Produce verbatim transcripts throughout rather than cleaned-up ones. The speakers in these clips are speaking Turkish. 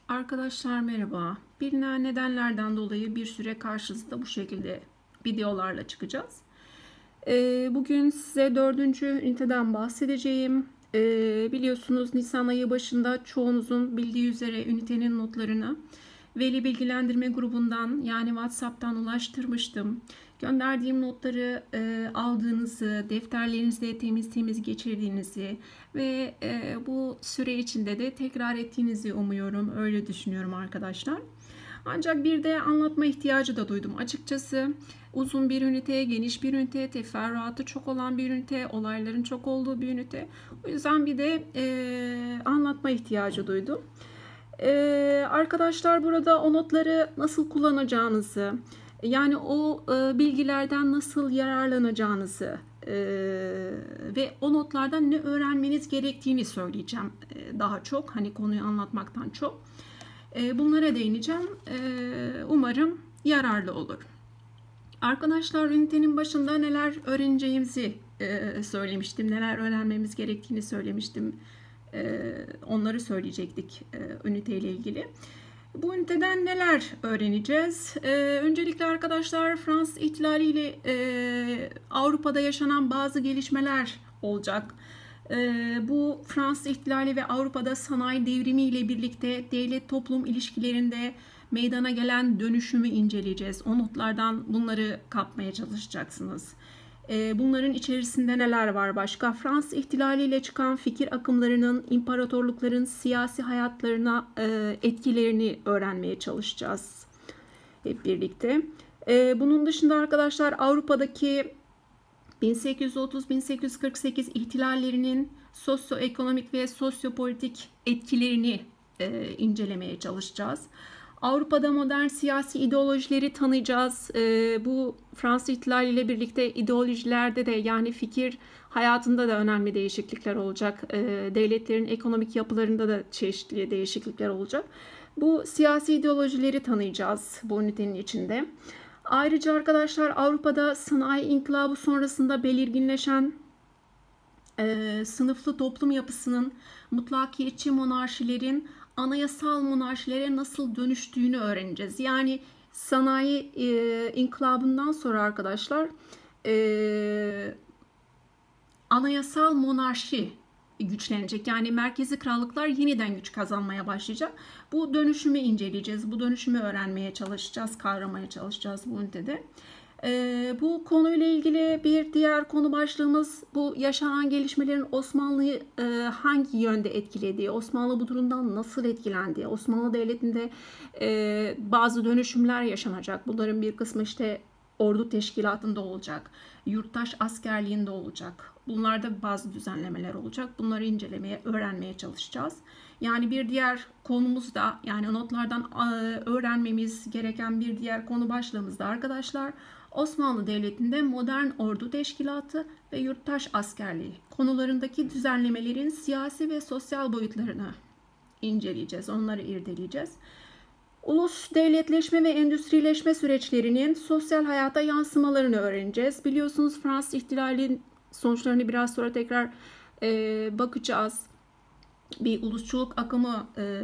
Arkadaşlar merhaba. Bilinen nedenlerden dolayı bir süre karşınızda bu şekilde videolarla çıkacağız. Ee, bugün size dördüncü üniteden bahsedeceğim. Ee, biliyorsunuz Nisan ayı başında çoğunuzun bildiği üzere ünitenin notlarını Veli Bilgilendirme grubundan yani WhatsApp'tan ulaştırmıştım. Gönderdiğim notları e, aldığınızı, defterlerinizde temiz temiz geçirdiğinizi ve e, bu süre içinde de tekrar ettiğinizi umuyorum. Öyle düşünüyorum arkadaşlar. Ancak bir de anlatma ihtiyacı da duydum. Açıkçası uzun bir ünite, geniş bir ünite, teferruatı çok olan bir ünite, olayların çok olduğu bir ünite. O yüzden bir de e, anlatma ihtiyacı duydum. Ee, arkadaşlar burada o notları nasıl kullanacağınızı, yani o e, bilgilerden nasıl yararlanacağınızı e, ve o notlardan ne öğrenmeniz gerektiğini söyleyeceğim e, daha çok. Hani konuyu anlatmaktan çok. E, bunlara değineceğim. E, umarım yararlı olur. Arkadaşlar ünitenin başında neler öğreneceğimizi e, söylemiştim. Neler öğrenmemiz gerektiğini söylemiştim. Onları söyleyecektik ünite ile ilgili. Bu üniteden neler öğreneceğiz? Öncelikle arkadaşlar Fransız ihtilali ile Avrupa'da yaşanan bazı gelişmeler olacak. Bu Fransız ihtilali ve Avrupa'da sanayi devrimi ile birlikte devlet toplum ilişkilerinde meydana gelen dönüşümü inceleyeceğiz. O notlardan bunları kapmaya çalışacaksınız. Bunların içerisinde neler var başka? Fransız ihtilaliyle çıkan fikir akımlarının imparatorlukların siyasi hayatlarına etkilerini öğrenmeye çalışacağız hep birlikte. Bunun dışında arkadaşlar Avrupa'daki bin sekiz yüz otuz bin sekiz yüz kırk sekiz ihtilallerinin sosyoekonomik ve sosyopolitik etkilerini incelemeye çalışacağız. Avrupa'da modern siyasi ideolojileri tanıyacağız. Ee, bu Fransız ihtilali ile birlikte ideolojilerde de yani fikir hayatında da önemli değişiklikler olacak. Ee, devletlerin ekonomik yapılarında da çeşitli değişiklikler olacak. Bu siyasi ideolojileri tanıyacağız bu ünitenin içinde. Ayrıca arkadaşlar Avrupa'da sanayi inkılabı sonrasında belirginleşen e, sınıflı toplum yapısının mutlakiyetçi monarşilerin anayasal monarşilere nasıl dönüştüğünü öğreneceğiz. Yani sanayi e, inkılabından sonra arkadaşlar e, anayasal monarşi güçlenecek. Yani merkezi krallıklar yeniden güç kazanmaya başlayacak. Bu dönüşümü inceleyeceğiz. Bu dönüşümü öğrenmeye çalışacağız, kavramaya çalışacağız bu ünitede. Ee, bu konuyla ilgili bir diğer konu başlığımız bu yaşanan gelişmelerin Osmanlı'yı e, hangi yönde etkilediği, Osmanlı bu durumdan nasıl etkilendiği, Osmanlı Devleti'nde e, bazı dönüşümler yaşanacak. Bunların bir kısmı işte ordu teşkilatında olacak, yurttaş askerliğinde olacak. Bunlarda bazı düzenlemeler olacak. Bunları incelemeye, öğrenmeye çalışacağız. Yani bir diğer konumuz da yani notlardan öğrenmemiz gereken bir diğer konu başlığımız da arkadaşlar Osmanlı Devleti'nde modern ordu teşkilatı ve yurttaş askerliği konularındaki düzenlemelerin siyasi ve sosyal boyutlarını inceleyeceğiz. Onları irdeleyeceğiz. Ulus devletleşme ve endüstrileşme süreçlerinin sosyal hayata yansımalarını öğreneceğiz. Biliyorsunuz Fransız ihtilalinin sonuçlarını biraz sonra tekrar e, bakacağız. Bir ulusçuluk akımı e,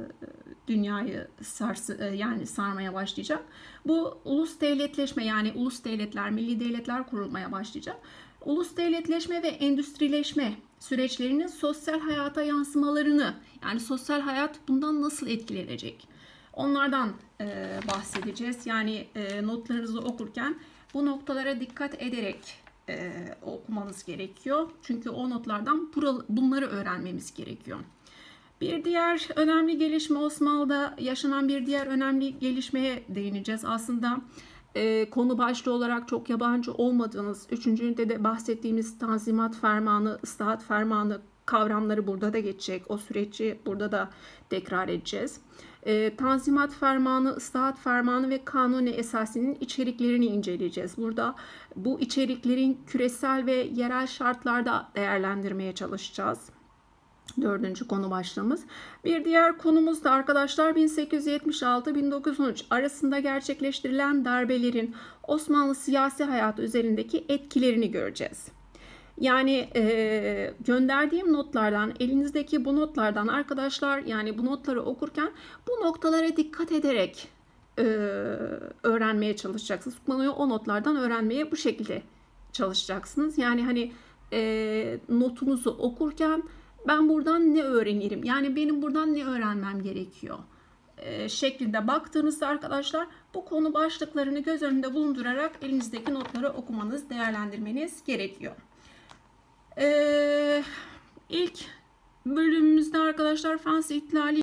dünyayı sarsı, e, yani sarmaya başlayacak. Bu ulus devletleşme yani ulus devletler, milli devletler kurulmaya başlayacak. Ulus devletleşme ve endüstrileşme süreçlerinin sosyal hayata yansımalarını yani sosyal hayat bundan nasıl etkilenecek? Onlardan e, bahsedeceğiz. Yani e, notlarınızı okurken bu noktalara dikkat ederek e, okumanız gerekiyor. Çünkü o notlardan bunları öğrenmemiz gerekiyor. Bir diğer önemli gelişme Osmanlı'da yaşanan bir diğer önemli gelişmeye değineceğiz. Aslında e, konu başlığı olarak çok yabancı olmadığınız üçüncü ünitede bahsettiğimiz Tanzimat Fermanı, Islahat Fermanı kavramları burada da geçecek. O süreci burada da tekrar edeceğiz. E, Tanzimat Fermanı, Islahat Fermanı ve Kanuni Esasi'nin içeriklerini inceleyeceğiz. Burada bu içeriklerin küresel ve yerel şartlarda değerlendirmeye çalışacağız. Dördüncü konu başlığımız. Bir diğer konumuz da arkadaşlar bin sekiz yüz yetmiş altı bin dokuz yüz on üç arasında gerçekleştirilen darbelerin Osmanlı siyasi hayatı üzerindeki etkilerini göreceğiz. Yani e, gönderdiğim notlardan, elinizdeki bu notlardan arkadaşlar, yani bu notları okurken bu noktalara dikkat ederek e, öğrenmeye çalışacaksınız. Konuyu o notlardan öğrenmeye bu şekilde çalışacaksınız. Yani hani e, notunuzu okurken ben buradan ne öğrenirim? Yani benim buradan ne öğrenmem gerekiyor? E, şeklinde baktığınızda arkadaşlar bu konu başlıklarını göz önünde bulundurarak elinizdeki notları okumanız, değerlendirmeniz gerekiyor. Ee, ilk bölümümüzde arkadaşlar Fransız ihtilali